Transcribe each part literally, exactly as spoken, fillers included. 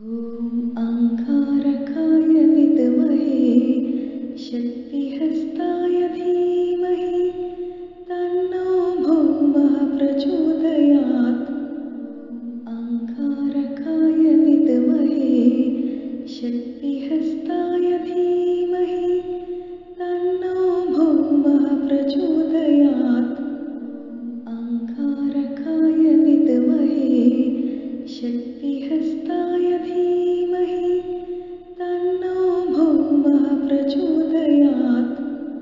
ॐ अङ्गारकाय विद्महे शक्तिहस्ताय धीमहि तन्नो भौमः प्रचोदयात्। अङ्गारकाय विद्महे शक्तिहस्ताय धीमहि तन्नो भौमः प्रचोदयात्। अङ्गारकाय विद्महे शक्तिहस्ताय धीमहि तन्नो भौमः प्रचोदयात्।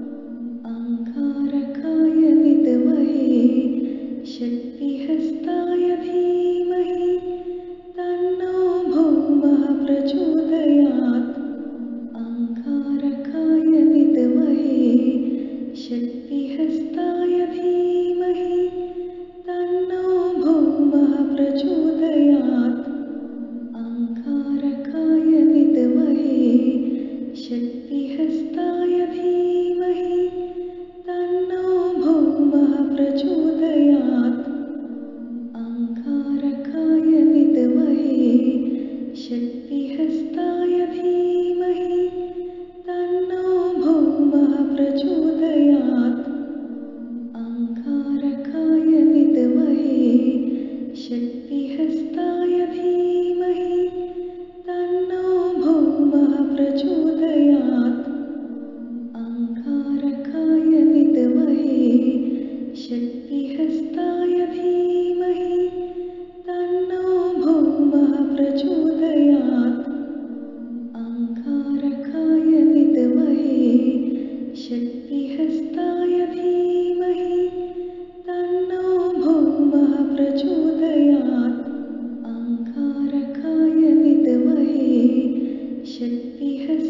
अङ्गारकाय विद्महे शक्तिहस्ताय धीमहि तन्नो भौमः प्रचोदयात्। अङ्गारकाय विद्महे शक्तिहस्ताय धीमहि तन्नो भौमः प्रचोदयात्। अङ्गारकाय विद्महे शक्तिहस्ताय धीमहि तन्नो भौमः प्रचोदयात्। अङ्गारकाय विद्महे शक्तिहस्ताय धीमहि तन्नो भौमः प्रचोदयात्। अङ्गारकाय विद्महे शक्तिहस्ताय धीमहि तन्नो भौमः प्रचोदयात्। अङ्गारकाय विद्महे शक्तिहस्ताय धीमहि तन्नो भौमः प्रचोदयात्। अङ्गारकाय विद्महे शक्तिहस्ताय धीमहि तन्नो भौमः प्रचोदयात्। अङ्गारकाय विद्महे शक्तिहस्ताय